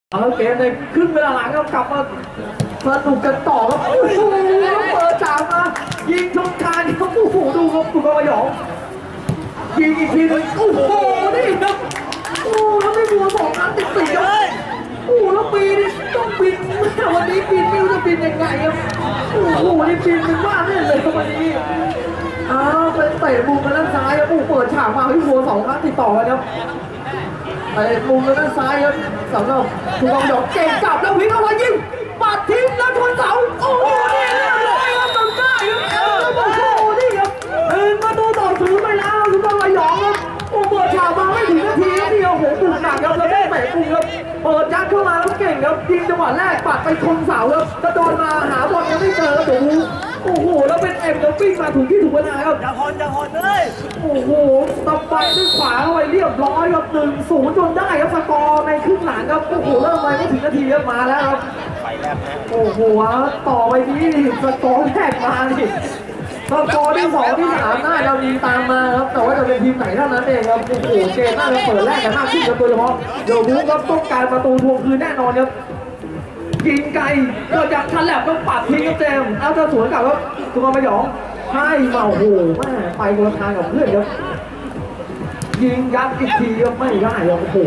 เอาเกมในครึ่งเวลาหลังก็กลับมาสนุกกันต่อครับโอ้โหเปิดฉากมายิงชนคานครับโอ้โหดูครับคุณกระหยองยิงอีกทีนึงโอ้โหนี่ครับโอ้แล้วไม่บัวสองนัดติดครับโอ้แล้วปีนี่ต้องบินวันนี้บินไม่รู้จะบินยังไงครับโอ้โหนี่บินเป็นบ้าเล่นเลยครับวันนี้เป็นเตะมุมกันด้านซ้ายครับโอ้เปิดฉากมาพี่บัวสองนัดติดต่อกันครับไปมุมด้านซ้ายครับสำหรับคุณกองหยองเก่งกลับแล้ววิ่งเอาไว้ยิงปัดทิ้งแล้วชนเสาโอ้โหนี่เรียบร้อยครับทำได้ครับโอ้โหนี่ครับประตูต่อศูนย์ไปแล้วคุณกองหยองครับโอ้เปิดฉากมาไม่ถึงนาทีนี่โอ้โหบุกหนักครับแล้วได้เตะมุมครับเปิดยัดเข้ามาแล้วเก่งครับยิงจังหวะแรกปัดไปชนเสาครับกระโดดมาหาบอลยังไม่เจอครับโอ้โหแล้วเป็นเอ็มแล้ววิ่งมาถูกที่ถูกเวลาครับอย่าหอนเลยโอ้โหตบไปด้วยขวาเข้าไปเรียบร้อยครับ1-0จนได้ครับสกอร์ในครึ่งหลังครับโอ้โหเริ่มไปไม่ถึงนาทีครับมาแล้วครับโอ้โหต่อไปนี้สกอร์แรกมาดิสกอร์ที่2ที่3น่าจะมีตามมาครับแต่ว่าจะเป็นทีมไหนเท่านั้นเองครับโอ้โหเกมน่าจะเปิดแรกกันมากขึ้นครับโดยเฉพาะเดี๋ยวบุ๊กครับต้องการประตูทวงคืนแน่นอนครับยิงไกลก็อยากทันแหลบต้องปัดทิ้งครับเจมส์เอาจะสวนกลับครับคุณกองหยองให้มาโอ้โหแม่ไปคนละทางกับเพื่อนครับยิงยัดอีกทีก็ไม่ได้ครับโอ้โห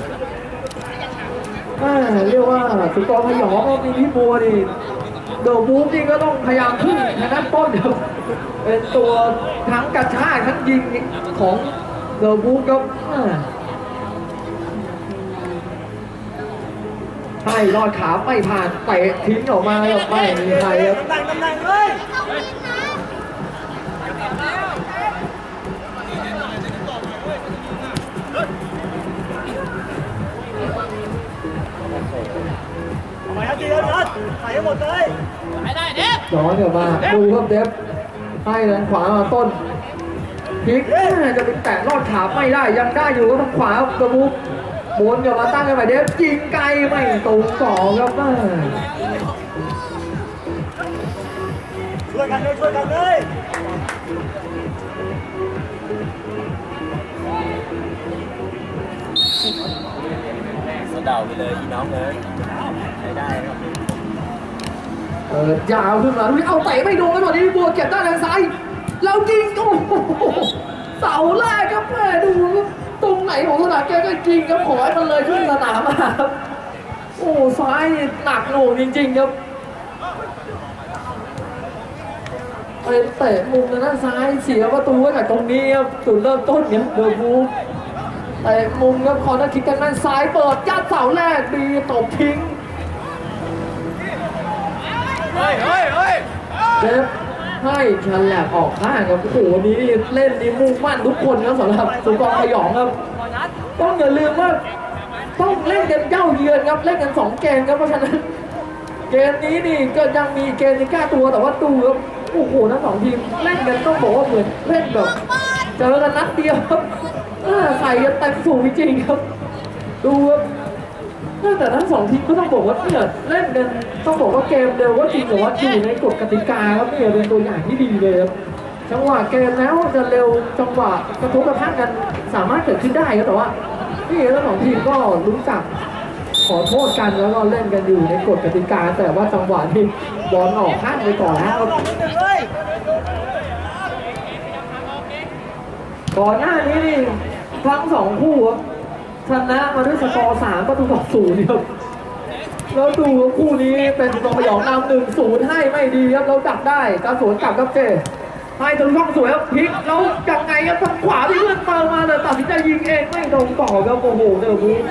เรียกว่าสุกรพยองก็มีพี่บัวนี่เดอะบู๊นี่ก็ต้องพยายามขึ้นในด้านต้นครับเป็นตัวทั้งกระชากทั้งยิงของเดอะบู๊ครับให้รอดขาไม่ผ่านเตะทิ้งออกมาครับไม่มีใครครับตำแหน่งเลยทำไมครับดีครับนัดใส่ให้หมดเลยไม่ได้เด็บย้อนกลับมาดูครับเด็บให้ด้านขวามาต้นพลิกจะไปแตะรอดขาไม่ได้ยังได้อยู่ก็ทางขวาตะบุกบนกลับมาตั้งกันไปเด็บยิงไกลไม่ตรงต่อครับช่วยกันเลยสะเดาไปเลยอีน้องเลยได้ครับยาวขึ้นมาเอาเตะไม่โดนแล้วตอนนี้บัวเก็บด้านทางซ้ายแล้วยิงโอ้โหเสาแรกครับแม่ดูตรงไหนของสนามแกก็ยิงครับขอให้มันเลยขึ้นสนามมาครับโอ้ซ้ายหนักโหน่งจริงๆครับไปเตะมุมด้านซ้ายเสียประตูไว้จากตรงนี้ครับจุดเริ่มต้นเนี่ยเดอะบู๊เตะมุมครับคอร์เนอร์คิกทางด้านซ้ายเปิดยัดเสาแรกดีตบทิ้งเดฟให้ชันแหลกออกข้างครับโอ้โหนี้เล่นนี่มุ่งมั่นทุกคนครับสำหรับสุกรพยองครับต้องอย่าลืมว่าต้องเล่นกันเย้าเยือนครับเล่นกัน2 เกมครับเพราะฉะนั้นเกมนี้นี่ก็ยังมีเกมในกล้าตัวแต่ว่าดูครับโอ้โหทั้ง2 ทีมเล่นกันต้องบอกว่าเหมือนเล่นแบบเจอกันนัดเดียวครับใส่กันเต็มสูงจริงครับดูครับแต่ทั้ง2 ทีมก็ต้องบอกว่าเนี่ยเล่นกันต้องบอกว่าเกมเร็วก็จริงแต่ว่าอยู่ในกฎกติกาครับเนี่ยเป็นตัวอย่างที่ดีเลยครับจังหวะเกมแล้วจะเร็วจังหวะกระทบกระทั่งกันสามารถเกิดขึ้นได้ครับแต่ว่านี่ทั้ง2 ทีมก็รู้จักขอโทษกันแล้วก็เล่นกันอยู่ในกฎกติกาแต่ว่าจังหวะที่บอลออกข้างไปก่อนแล้วก่อนหน้านี้นี่ทั้ง2 คู่ชนะมาด้วยสกอร์3-0ครับแล้วดูคู่นี้เป็นกองพยองนำ1-0ให้ไม่ดีครับเราจับได้กระสวนกลับครับเจให้ถึงช่องสวยครับพลิกแล้วยังไงครับทางขวาที่เพื่อนเติมมาแต่ตัดสินใจยิงเองไม่ตรงต่อครับโอ้โหเดอะบู๊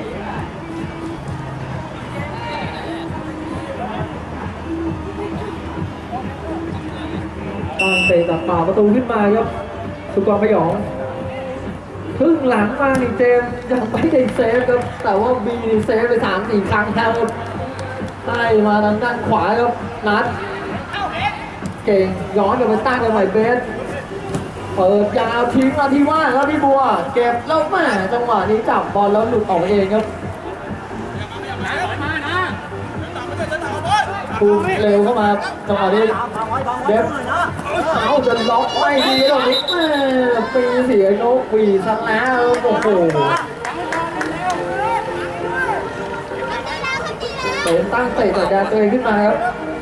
ตั้งเตะจากป่าประตูขึ้นมาครับสุกรพยองครึ่งหลังมานี่เจมยังไม่ได้เซฟครับแต่ว่าบีเซฟไป3-4 ครั้งแล้วให้มาทางด้านขวาครับนัดเก่งย้อนกลับไปตั้งกันใหม่เบสเปิดยาวทิ้งมาที่ว่างครับพี่บัวเก็บแล้วแม่จังหวะนี้จับบอลแล้วหลุดออกเองครับปูเร็วเข้ามาจังหวะนี้เด็บเอาจะล็อกไม่ดีตรงนี้ปีเสียโนกปีชนะโอ้โหเป็นตั้งเตะจากแดนตัวเองขึ้นมาครับ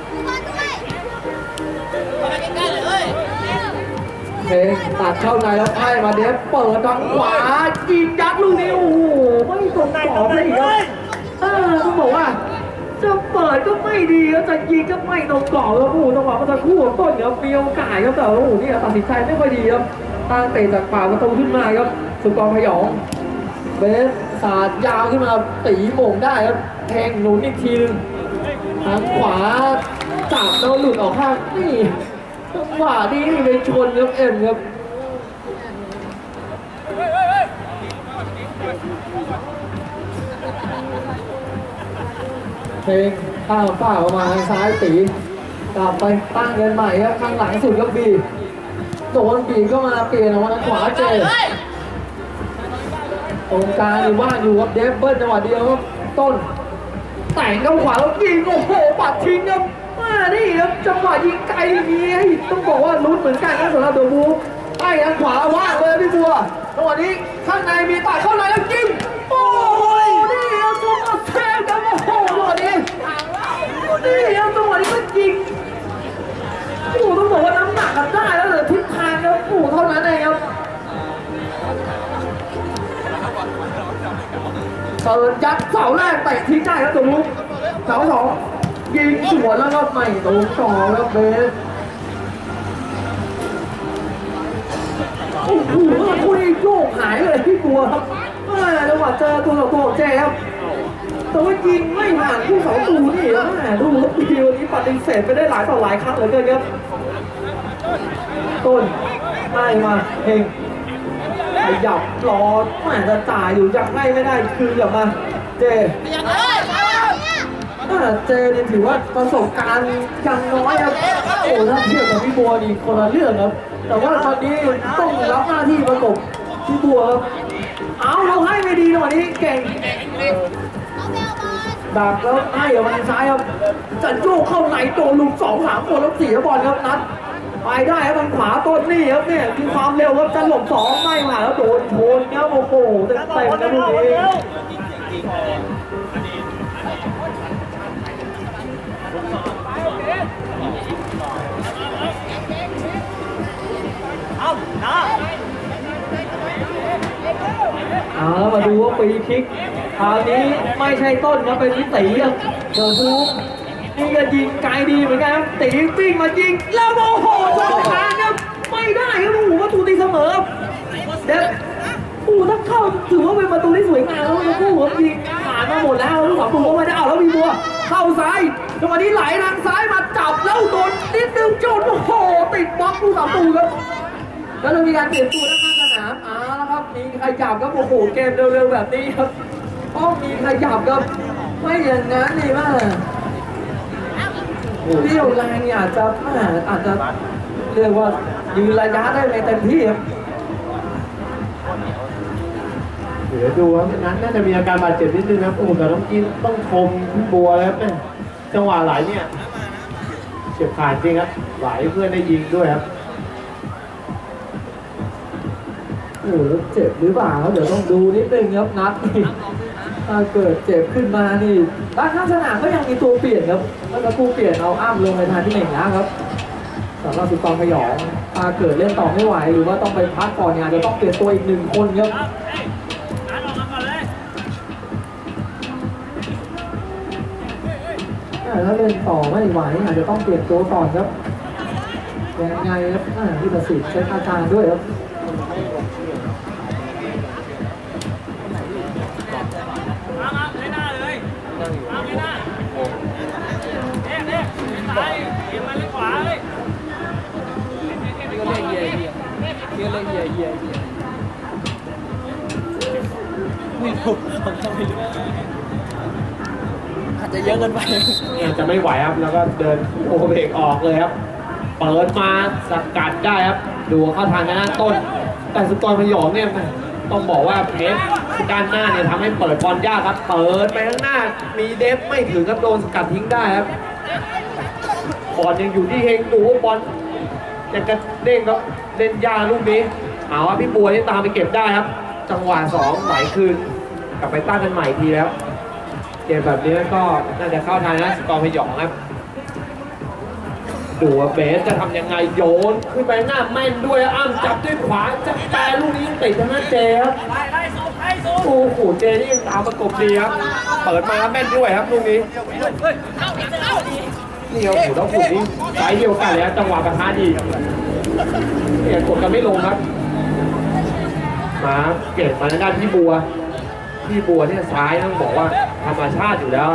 เพลงตัดเข้าในแล้วไพ่มาเดฟเปิดทางขวายิงยัดลูกนี้โอ้โหไม่ตรงต่อเลยครับต้องบอกว่าจะเปิดก็ไม่ดีแล้วจะยิงก็ไม่ตรงกรอบแล้วโอ้โหจังหวะมันจะคู่ต้นครับมีโอกาสครับแต่โอ้โหนี่ตัดสินใจไม่ค่อยดีครับตั้งเตะจากปากประตูขึ้นมาครับสุกรพยองเบสสาดยาวขึ้นมาตีโมงได้ครับแทงหนุนอีกทีนึงทางขวาจับแล้วหลุดออกข้างนี่จังหวะนี้ไปชนครับเอ็มครับเพลงข้าวฝ้าออกมาทางซ้ายตีกลับไปตั้งเงินใหม่ครับข้างหลังสุดครับบีโดนบีก็มาเปลี่ยนออกมาทางขวาเจตรงกลางว่างอยู่ครับเดฟเบิลจังหวะเดียวครับต้นแต่งเข้าขวาแล้วยิงโอ้โหปัดทิ้งครับนี่ครับจังหวะยิงไกลนี้ต้องบอกว่าลุ้นเหมือนกันนะสำหรับเดอะบูใต้ทางขวาว่างเลยพี่บัวจังหวะนี้ข้างในมีตัดเข้าในแล้วยิงโอ้ยนี่ครับจังหวะเซฟครับโอ้โหจังหวะนี้นี่ครับจังหวะนี้ก็ยิงโอ้ต้องบอกว่าน้ำหนักกันได้แล้วแต่ทิศทางครับโอ้เท่านั้นเองครับเปิดยัดเสาแรกเตะทิ้งได้ครับตัวมุกเสาสองยิงสวนแล้วก็ไม่ตรงต่อครับเบสโอ้โหคู่นี้โยกหายเลยพี่บัวครับจังหวะเจอตัวต่อตัวแจครับแต่ว่ายิงไม่ผ่านผู้เสาตูนี่นะดูครับทีวันนี้ปฏิเสธไปได้หลายต่อหลายครั้งเหลือเกินครับต้นได้มาเฮงขยับรอแม่จะจ่ายอยู่ยังไม่ได้คืนกลับมาเจเจนี่ถือว่าประสบการณ์ยังน้อยครับโอ้ถ้าเทียบกับพี่บัวนี่คนละเรื่องครับแต่ว่าตอนนี้ต้องรับหน้าที่ประกบพี่บัวครับเอาเราให้ไม่ดีหน่อยนี้เก่งดักแล้วให้ออกมาซ้ายครับจะโยกเข้าในตัวลุก2-3คนแล้ว4บอลครับนัดไปได้ครับทางขวาต้นนี่ครับเนี่ยมีความเร็วครับจะหลบ2ไม่มาแล้วโดนโคนครับโอ้โหเต็มนะลูกนี้มาดูว่าฟรีคิกคราวนี้ไม่ใช่ต้นนะเป็นนิติครับเดี๋ยวดูนี่ก็ยิงไกลดีเหมือนกันครับตีปิ้งมายิงแล้วโอ้โหโดนทางครับไม่ได้ครับโอ้โหประตูตีเสมอเด็ดโอ้ถ้าเข้าถือว่าเป็นประตูที่สวยงามแล้วนะผู้หัวยิงผ่านมาหมดแล้วลูกสองตัวไม่ได้เอาแล้วมีบัวเข้าซ้ายจังหวะนี้ไหลทางซ้ายมาจับแล้วโดนนิดนึงจนโอ้โหติดบล็อกลูกสองตัวครับแล้วเรามีการเปลี่ยนตัวด้านข้างสนามแล้วครับมีขยับครับโอ้โหเกมเร็วๆแบบนี้ครับต้องมีขยับครับไม่อย่างนั้นนี่มากเรี่ยวแรงนี่อาจจะเรียกว่ายืนระยะได้ไม่เต็มที่ครับเดี๋ยวดูครับนั้นน่าจะมีอาการบาดเจ็บนิดนึงนะโอ้แต่ต้องกินต้องชมพี่บัวแล้วเนี่ยจังหวะไหลเนี่ยเฉียบขาดจริงครับไหลเพื่อนได้ยิงด้วยครับโอ้แล้วเจ็บหรือเปล่าเดี๋ยวต้องดูนิดนึงครับนัดถ้าเกิดเจ็บขึ้นมานี่ด้านข้างสนามก็ยังมีตัวเปลี่ยนครับแล้วก็ผู้เปลี่ยนเอาอ้ำลงในทางที่1นะครับสำหรับสุกรพยองถ้าเกิดเล่นต่อไม่ไหวหรือว่าต้องไปพักก่อนเนี่ยจะต้องเปลี่ยนตัวอีก1คนครับถ้าเล่นต่อไม่ไหวอาจจะต้องเปลี่ยนตัวก่อนครับยังไงครับที่ประสิทธิ์ใช้อาการด้วยครับอาจจะเยอะเกินไปจะไม่ไหวครับแล้วก็เดินโอเบรกออกเลยครับเปิดมาสกัดได้ครับดูเข้าทางด้านต้นแต่สุกรพยองเนี่ยต้องบอกว่าเพชรด้านหน้าเนี่ยทำให้เปิดบอลยากครับเปิดไปข้างหน้ามีเดฟไม่ถึงครับโดนสกัดทิ้งได้ครับบอลยังอยู่ที่เฮงดูว่าบอลยังกระเด้งครับเล่นยากลูกนี้เอาว่าพี่บัวที่ตามไปเก็บได้ครับจังหวะ2ไหลคืนกลับไปตั้งกันใหม่ทีแล้วเกมแบบนี้ก็น่าจะเข้าทางนะสกอร์พยองครับดูว่าเบสจะทำยังไงโยนขึ้นไปหน้าแม่นด้วยอ้ำจับด้วยขวาจับแต่ลูกนี้ยังติดทางหน้าเจครับโอ้โหเจนี่ยังตามประกบดีครับเปิดมาแม่นด้วยครับลูกนี้นี่โอ้โหแล้วผูกนี้สายเดียวกันเลยจังหวะประทะดีเนี่ยกดกันไม่ลงครับมาเก็บมาด้านพี่บัวเนี่ยซ้ายต้องบอกว่าธรรมชาติอยู่แล้ว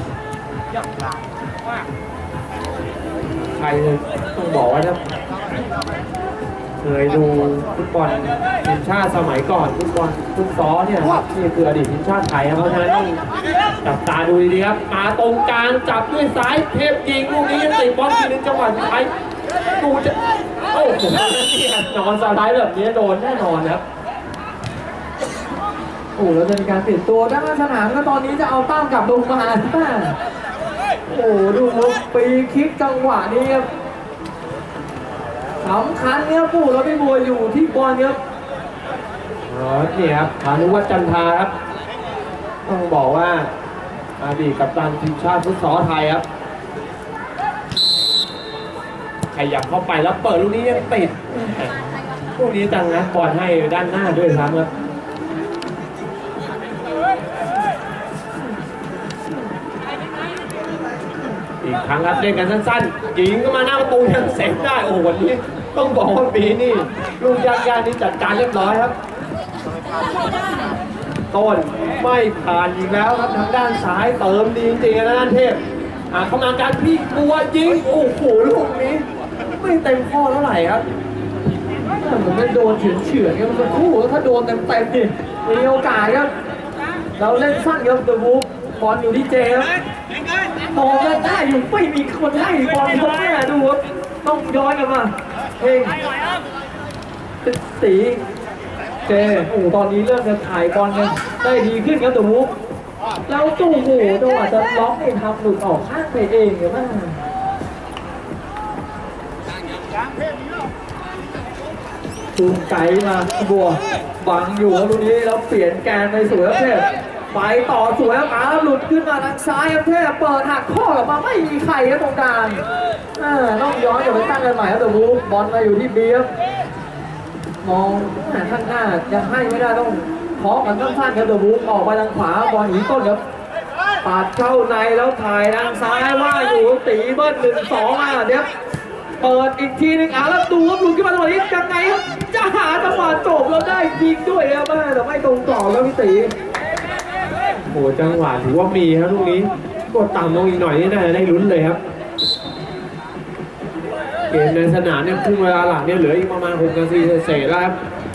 ใครต้องบอกว่าถ้าเคยดูฟุตบอลทีมชาติสมัยก่อนฟุตซอลเนี่ยนี่คืออดีตทีมชาติไทยครับเพราะฉะนั้นต้องจับตาดูดีๆครับมาตรงกลางจับด้วยซ้ายเทพยิงลูกนี้ติดบอลทีนึงจังหวะสุดท้ายดูจะโอ้โหนอนสไลด์แบบนี้โดนแน่นอนครับโอ้แล้วจะมีการเปลี่ยนตัวด้านสนามก็ตอนนี้จะเอาตั้งกลับลงมาโอ้ดูปีคิกจังหวะนี้ครับสำคัญเนี่ยปู่แล้วพี่บัวอยู่ที่บอลครับนี่ครับพานุวัฒน์จันทราครับต้องบอกว่าอดีตกัปตันทีมชาติฟุตซอลไทยครับขยับเข้าไปแล้วเปิดลูกนี้ยังติดลูกนี้จังนะบอลให้ด้านหน้าด้วยครับอีกครั้งครับเล่นกันสั้นๆยิงก็มาหน้าประตูยังเซฟได้โอ้โหวันนี้ต้องบอกว่าปีนี่ลูกยากๆนี่จัดการเรียบร้อยครับต้นไม่ผ่านอีกแล้วครับทางด้านซ้ายเติมดีจริงๆนะด้านเทพเข้ามาการพี่บัวยิงโอ้โหลูกนี้ไม่เต็มข้อเท่าไหร่ครับมันไม่โดนเฉือนๆครับมันคู่ถ้าโดนเต็มๆนี่มีโอกาสครับเราเล่นสั้นครับเดอะบุ๊กบอลอยู่ที่เจครับมองกันได้อยู่ไม่มีคนให้บอลเขาแม่ดูครับต้องย้อนกลับมาเองตีเจโอ้ตอนนี้เริ่มจะถ่ายบอลกันได้ดีขึ้นครับตัวมุกแล้วตู้โหจังหวะจะล็อกเองทำหลุดออกข้างไปเองเหรอบ้างตูนไก่มาบัวบังอยู่ครับลูกนี้แล้วเปลี่ยนแกนไปสวยครับเทพไปต่อสวยครับหลุดขึ้นมาทางซ้ายครับเทพเปิดหักข้อกลับมาไม่มีใครครับตรงกลางต้องย้อนกลับไปตั้งกันใหม่ครับตัวมุกบอลมาอยู่ที่เบียร์มองข้างหน้ายังให้ไม่ได้ต้องเคาะกันสั้นๆครับเดอะบุ๊กออกไปทางขวาบอลอยู่ต้นครับปาดเข้าในแล้วถ่ายทางซ้ายว่าอยู่ตีเบิ้ล1-2เดี๋ยวเปิดอีกทีนึงแล้วดูครับหลุดขึ้นมาตรงนี้ยังไงครับจะหาจังหวะจบแล้วได้ยิงด้วยครับแต่ไม่ตรงต่อแล้วพี่ตีโอ้จังหวะถือว่ามีครับลูกนี้กดต่ำลงอีกหน่อยนี่น่าจะได้ลุ้นเลยครับเกมในสนามเนี่ยครึ่งเวลาหลังเนี่ยเหลืออีกประมาณ6 นาทีเศษแล้วครับ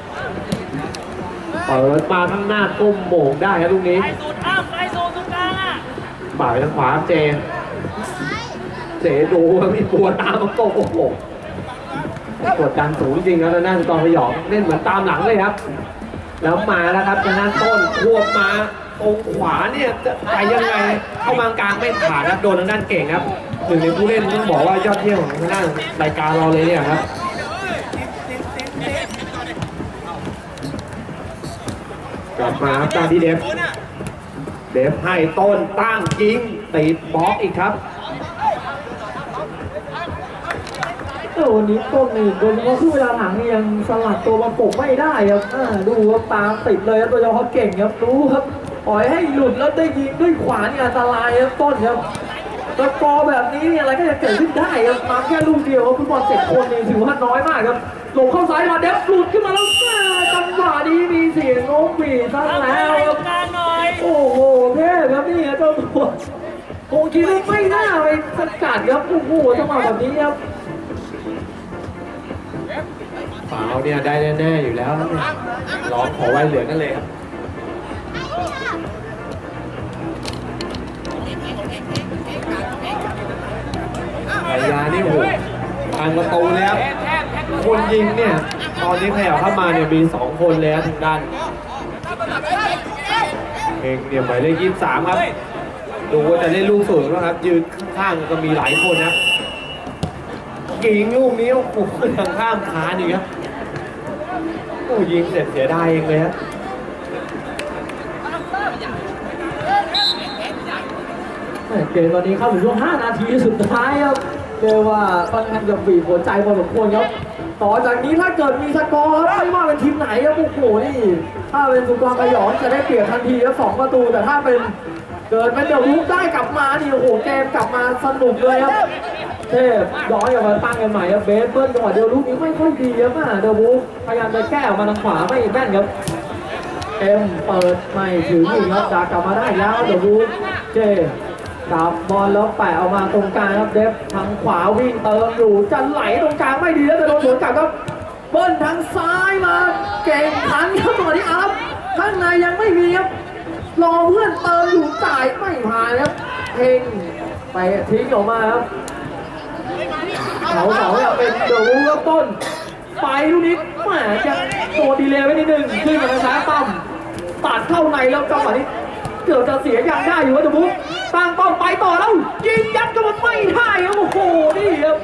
เปิดมาข้างหน้าก้มโหม่งได้ครับลูกนี้ไปสูดตรงกลางบ่ายทางขวาเจดูมีตัวตามมาโกโอ้โหกดดันสูงจริงครับแล้วนั่นตอนพยองเล่นเหมือนตามหลังเลยครับแล้วมาแล้วครับทางด้านต้นควบมาตรงขวาเนี่ยจะไปยังไงเข้ามากลางไม่ผ่านครับโดนทางด้านเก่งครับหนึ่งในผู้เล่นต้องบอกว่ายอดเยี่ยมของทางด้านรายการเราเลยเนี่ยครับกลับมาครับตามที่เดฟให้ต้นตั้งยิงติดบล็อกอีกครับวันนี้ต้นนี่โดยเฉพาะคือเวลาหลังยังสลัดตัวประกบไม่ได้ครับดูครับตามติดเลยครับโดยเฉพาะเก่งครับรู้ครับปล่อยให้หลุดแล้วได้ยิงด้วยขวานี่อันตรายครับต้นครับสกอร์แบบนี้เนี่ยอะไรก็จะเกิดขึ้นได้ครับมาแค่ลูกเดียวครับฟุตบอล7 คนนี่ถือว่าน้อยมากครับลงเข้าซ้ายมาเดฟหลุดขึ้นมาแล้วจังหวะนี้มีเสียงโน้มบีซะแล้วครับโอ้โหเทพครับนี่เจ้าตัวโอ้คิดว่าไม่น่าไปสกัดครับโอ้โหจังหวะแบบนี้ครับฝาวเนี่ยได้แน่ๆอยู่แล้วร้องขอไว้เหลือกันเลยครับพยายามนี่โหทางประตูเลยครับคนยิงเนี่ยตอนนี้แผ่วเข้ามาเนี่ยมี2 คนเลยทางด้านเองเนี่ยหมายเลข23ครับดูว่าจะเล่นลูกสูงนะครับยืนข้างๆก็มีหลายคนนะยิงลูกนี้โอ้โหทางข้ามขานี่ครับโอ้ยิงเสร็จเสียดายเองเลยครับเกมตอนนี้เข้าถึงช่วง5 นาทีสุดท้ายครับเรียกว่าค่อนข้างจะบีบหัวใจพอสมควรครับต่อจากนี้ถ้าเกิดมีสกอร์ครับไม่ว่าเป็นทีมไหนครับโอ้โหนี่ถ้าเป็นสุพรรณหยองจะได้เปรียบทันทีครับ2 ประตูแต่ถ้าเป็นเกิดเป็นเดอะวูฟได้กลับมานี่โอ้โหเกมกลับมาสนุกเลยครับเทพย้อนกลับมาตั้งกันใหม่ครับเบสเบิ้ลจังหวะเดียวลูกนี้ไม่ค่อยดีครับเดอะวูฟพยายามจะแก้ออกมาทางขวาไม่แม่นครับเอ็มเปิดไม่ถึงอีกครับจะกลับมาได้แล้วเดอะวูฟเจกับบอลแล้วแปะออกมาตรงกลางครับเดฟทางขวาวิ่งเติมอยู่จะไหลตรงกลางไม่ดีแล้วจะโดนสวนกลับครับเบิ้ลทางซ้ายมาเก่งขันครับตรงนี้ครับข้างในยังไม่มีครับรอเพื่อนเติมอยู่จ่ายไม่ผ่านครับเพ่งไปทิ้งออกมาครับเขาสองเป็นเดอะวูฟครับต้นไปลูกนี้แหมจะตัวดีเลย์ไว้นิดนึงขึ้นมาทางซ้ายปั๊มตัดเข้าในแล้วจังหวะนี้เกือบจะเสียอย่างได้อยู่ว่าเดอะวูฟตั้งป้อมไปต่อแล้วยิงยัดกันไม่ได้ครับโอ้โหนี่ครับ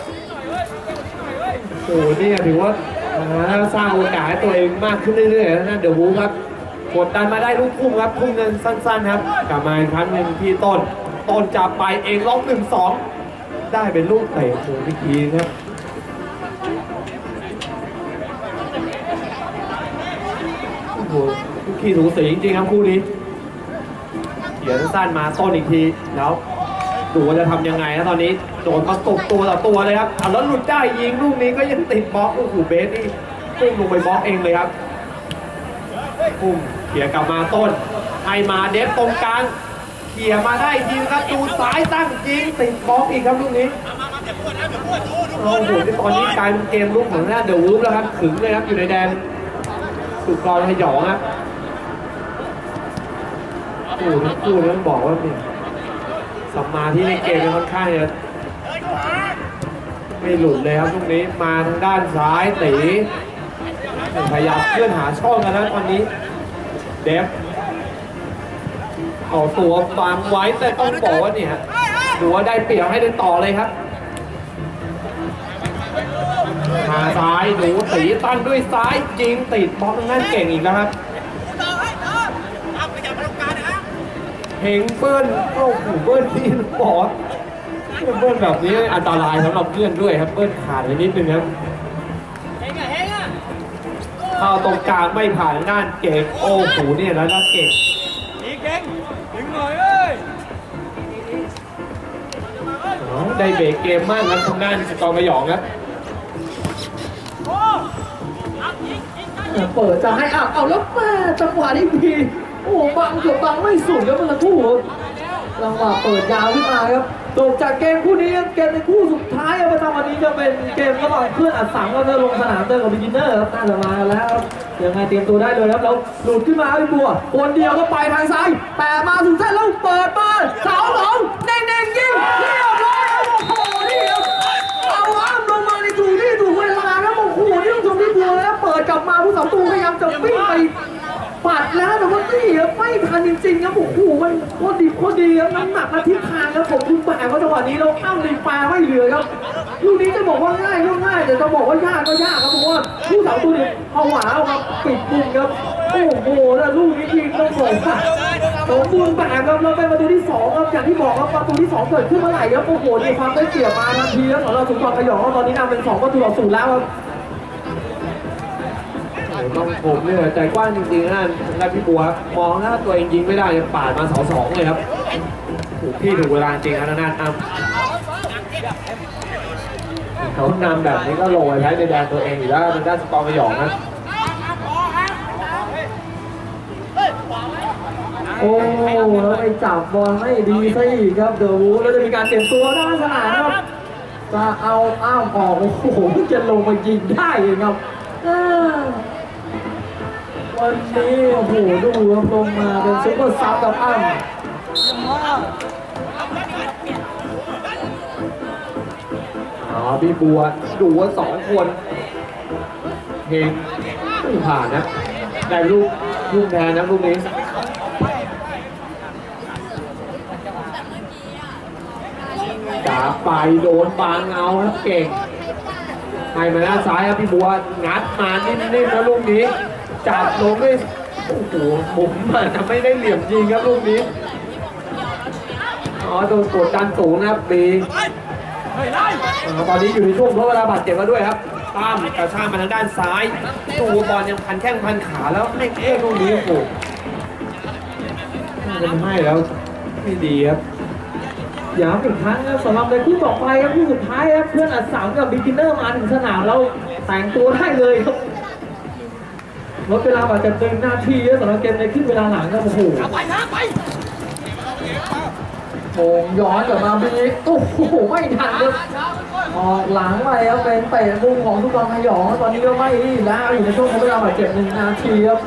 โอ้นี่ถือว่าสร้างโอกาสให้ตัวเองมากขึ้นเรื่อยๆนะเดี๋ยววูครับกดดันมาได้ลูกพุ่งครับพุ่งเงินสั้นๆครับกลับมาอีกครั้งหนึ่งที่ต้นจับไปเองล็อก1-2ได้เป็นลูกเตะโอ้พิธีครับโอ้โหลูกขี่สูสีจริงๆครับคู่นี้เดี๋ยวสั้นมาต้นอีกทีแล้วดูว่าจะทำยังไงนะตอนนี้โดนประกบตัวต่อตัวเลยครับแล้วหลุดได้ยิงลูกนี้ก็ยังติดบล็อกโอ้โหเบสนี่พุ่งลงไปบล็อกเองเลยครับพุ่งเขี่ยกลับมาต้นให้มาเดฟตรงกลางเขี่ยมาได้ยิงครับดูซ้ายตั้งยิงติดบล็อกอีกครับลูกนี้โอ้โหตอนนี้กลายเป็นเกมลุกของหน้าเดอะวูฟแล้วครับขึงเลยครับอยู่ในแดนสุดกรพยองครับโอ้ทั้งคู่นั้นบอกว่าเนี่ยสัมมาที่ในเกมค่อนข้างจะไม่หลุดเลยครับลูกนี้มาทางด้านซ้ายตีพยายามเคลื่อนหาช่องกันนะตอนนี้เดฟเอาตัวบังไว้แต่ต้องบอกว่าเนี่ยดูว่าได้เปรียบให้ได้ต่อเลยครับมาซ้ายดูตีตั้งด้วยซ้ายยิงติดบล็อกนั่นเก่งอีกแล้วครับเฮงเบิ้ลโอ้โหเบิ้ลที่บอกเบิ้ลแบบนี้อันตรายสำหรับเพื่อนด้วยครับเบิ้ลขาดไปนิดนึงครับเข้าตรงกลางไม่ผ่านด้านเก่งโอ้โหเนี่ยแล้วก็เก่งอีกเก่งถึงหน่อยเอ้ยได้เบรกเกมมากครับทางด้านสกอร์มะหยองครับเปิดจะให้เอาแล้วแม่จังหวะนี้ดีโอ้บังเกือบบังไม่สุดครับเมื่อคู่จังหวะเปิดยาวขึ้นมาครับจบจากเกมคู่นี้เกมในคู่สุดท้ายประจำวันนี้จะเป็นเกมระหว่างเพื่อนอัดสังก็จะลงสนามเจอกับบิกินเนอร์ครับน่าจะมากันแล้วยังไงเตรียมตัวได้เลยครับแล้วหลุดขึ้นมาพี่บัวคนเดียวก็ไปทางซ้ายแต่มาถึงเส้นแล้วเปิดมา2-2เน่งๆยิงเรียบร้อยโอ้โหนี่ครับเอาอ้ามลงมาในถูกที่ถูกเวลาครับโอ้โหนี่ต้องชมพี่บัวแล้วเปิดกลับมาผู้สาวตูพยายามจะวิ่งไปปัดแล้วแต่ว่านี่ไม่ทันจริงๆครับโอ้โหมันโคตรดีครับน้ำหนักและทิศทางครับของคุณแบกว่าจังหวะนี้เราเข้าในปลาไม่เหลือครับลูกนี้จะบอกว่าง่ายก็ง่ายแต่จะบอกว่ายากก็ยากครับเพราะว่าผู้สาวตูเนี่ยเอาหวาครับปิดปุ่มครับโอ้โหแล้วลูกนี้ยิงต้องบอกว่าสมบูรณ์แบบครับเราเป็นประตูที่2ครับอย่างที่บอกครับประตูที่2เกิดขึ้นเมื่อไหร่ครับโอ้โหในความได้เปรียบมาทันทีแล้วของเราสุนทรพยองตอนนี้นำเป็น2-0แล้วครับต้องผมเนี่ยใจกว้างจริงๆนะพี่บัวมองถ้าตัวเองยิงไม่ได้ปาดมา2-2เลยครับถูกที่ถูกเวลาจริงนะนั่นเขานำแบบนี้ก็ลงไปใช้ในแดนตัวเองอยู่แล้วเป็นด้านสกอร์มะหยองนะโอ้แล้วไปจับบอลไม่ดีซะอีกครับเดอะวูฟแล้วจะมีการเตรียมตัวด้านสนามครับจะเอาอ้ามออกโอ้โหจะลงมายิงได้เองครับวันนี้โอ้โหดูครับลงมาเป็นซุปเปอร์ซับกับอ้ำพี่บัวดูว่า2 คนเฮงไม่ผ่านนะได้ลูกแทนนะลูกนี้กาไปโดนบางเอาครับเก่งให้มาด้านซ้ายครับพี่บัวงัดมานิ่มๆนะลูกนี้จับลงด้วยโอ้โหผมมันจะไม่ได้เหลี่ยมยิงครับลูกนี้อ๋อโดนกดดันสูงนะครับบีตอนนี้อยู่ในช่วงทดเวลาบาดเจ็บแล้วด้วยครับตั้มกระชากมาทางด้านซ้ายดูบอลยังพันแข้งพันขาแล้วให้ลูกนี้โอ้โหจะให้แล้วไม่ดีครับย้ำอีกครั้งนะสำหรับในคู่ต่อไปครับคู่สุดท้ายครับเพื่อนอัดสามกับบิ๊กเนอร์มาถึงสนามแล้วแต่งตัวได้เลยครับลดเวลาบาดเจ็บ1 นาทีสำหรับเกมในครึ่งเวลาหลังครับโอ้โหโงย้อนกลับมาบีโอ้โหไม่ทันครับออกหลังไปครับเป็นเตะมุมของทุกคนพยองตอนนี้ก็ไม่ดีแล้วอยู่ในช่วงเวลาบาดเจ็บ1 นาทีครับ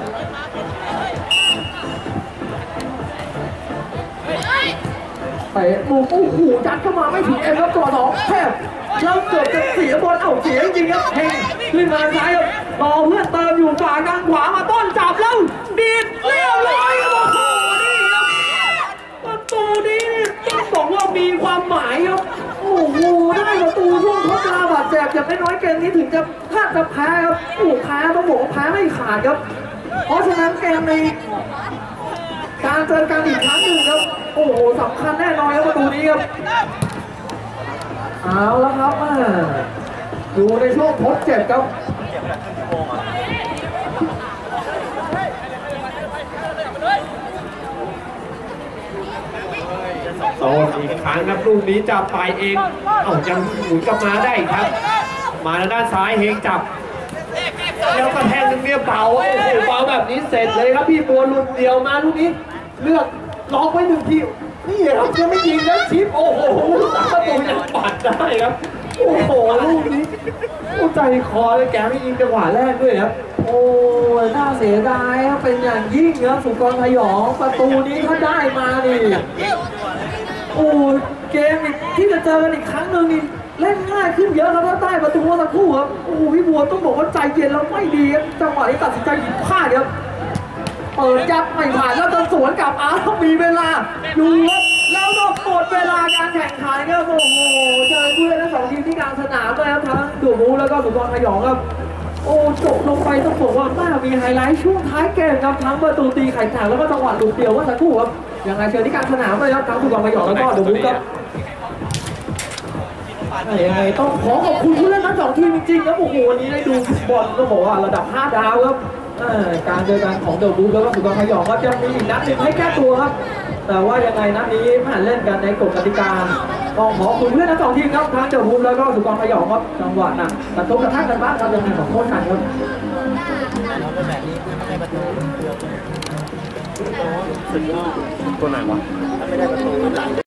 เตะมุมโอ้โหจัดเข้ามาไม่ถึงเอ็มครับตัว2แทบแล้วเกือบจะเสียบอลเสียจริงๆครับเฮงขึ้นมาซ้ายครับรอเพื่อนเติมอยู่ฝ่ากลางขวามาต้นจับแล้วดีดเรียบร้อยครับโอ้โหนี่ครับประตูนี้ต้องบอกว่ามีความหมายครับโอ้โหได้ประตูช่วงทดเวลาบาดเจ็บอย่างน้อยๆเกมนี้ถึงจะถ้าจะแพ้ครับโอ้แพ้ต้องบอกว่าแพ้ไม่ขาดครับเพราะฉะนั้นเกมในการเจอกันอีกครั้งหนึ่งครับโอ้โหสำคัญแน่นอนครับประตูนี้ครับเอาแล้วครับอยู่ในช่วงทดเจ็บครับโซนอีกครั้งครับลูกนี้จับไปเองยังหมุนกลับมาได้ครับมาทางด้านซ้ายเฮงจับแล้วกระแทกตรงนี้เบาโอ้โหเบาแบบนี้เสร็จเลยครับพี่บัวหลุดเดียวมาลูกนี้เลือกล็อกไว้1 ทีนี่ครับยังไม่ยิงแล้วชิปโอ้โหประตูยังปัดได้ครับโอ้โหลูกนี้ใจคอเลยแกไม่ยิงจังหวะแรกด้วยครับโอ้ยน่าเสียดายครับเป็นอย่างยิ่งครับสุกรพยองประตูนี้ถ้าได้มานี่โอ้เกมที่จะเจอกันอีกครั้งหนึ่งนี่เล่นง่ายขึ้นเยอะแล้วถ้าได้ประตูสักครู่ครับโอ้พี่บัวต้องบอกว่าใจเย็นแล้วไม่ดีครับจังหวะนี้ตัดสินใจหยิบพลาดครับเปิดยับไม่ผ่านแล้วจะสวนกลับมีเวลาอยู่แล้วต้องหมดเวลาการแข่งขันครับโอ้โหเจอเพื่อนทั้ง2 ทีมที่กลางสนามเลยครับทั้งดูบูแล้วก็สุกรพยองครับโอ้จบลงไปต้องบอกว่าน่ามีไฮไลท์ช่วงท้ายเกมครับทั้งประตูตีไข่แตกแล้วก็จังหวะลูกเดียวว่าสักครู่ครับยังไงเชิญที่กลางสนามเลยครับทั้งสุกรพยองแล้วก็ดูบูครับยังไงต้องขอขอบคุณผู้เล่นทั้ง2 ทีมจริงๆครับโอ้โหวันนี้ได้ดูฟุตบอลต้องบอกว่าระดับ5 ดาวครับการเจอกันของเดอะบู๊แล้วก็สุกรพยองก็จะมีอีกนัดหนึ่งให้แก้ตัวครับแต่ว่ายังไงนัดนี้ผ่านเล่นกันในกฎกติกาต้องขอคุณเพื่อนทั้ง2 ทีมครับทั้งเดอะบู๊แล้วก็สุกรพยองครับจังหวะหนักกระทบกระทั่งกันบ้างครับยังไงขอโทษกันครับตัวไหนวะถ้าไม่ได้ประตูหลัง